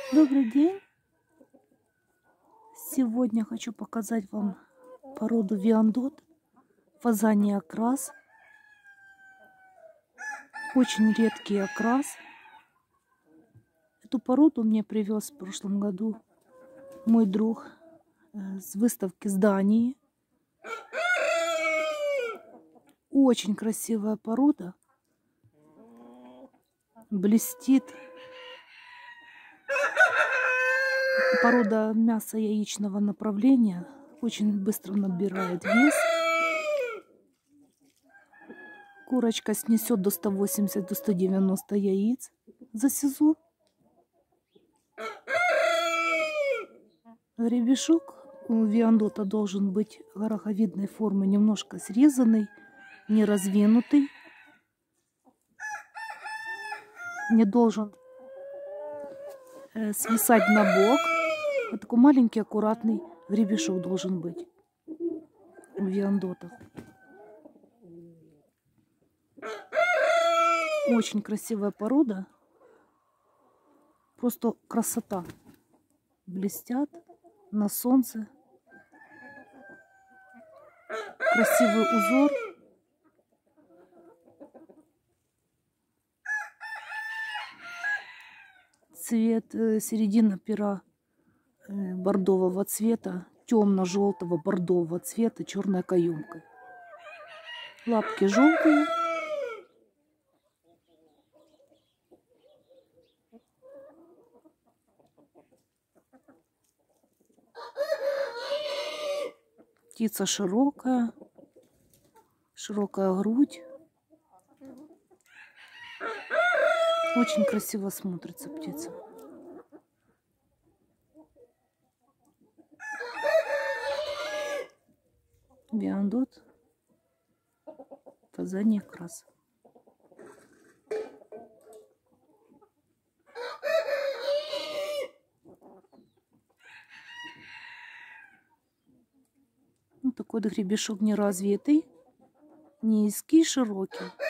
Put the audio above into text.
Добрый день! Сегодня хочу показать вам породу Виандот, фазаний окрас. Очень редкий окрас. Эту породу мне привез в прошлом году мой друг с выставки с Дании. Очень красивая порода. Блестит. Порода мяса яичного направления. Очень быстро набирает вес. Курочка снесет до 180-190 яиц за сезон. Гребешок у Виандота должен быть гороховидной формы, немножко срезанный, не раздвинутый. Не должен свисать на бок. Вот такой маленький, аккуратный гребешок должен быть у Виандотов. Очень красивая порода. Просто красота. Блестят на солнце. Красивый узор. Цвет, середина пера бордового цвета, темно-желтого бордового цвета, черная каемка. Лапки желтые. Птица широкая, широкая грудь. Очень красиво смотрится птица. Виандот, фазаний окрас. Вот такой гребешок неразвитый, низкий, широкий.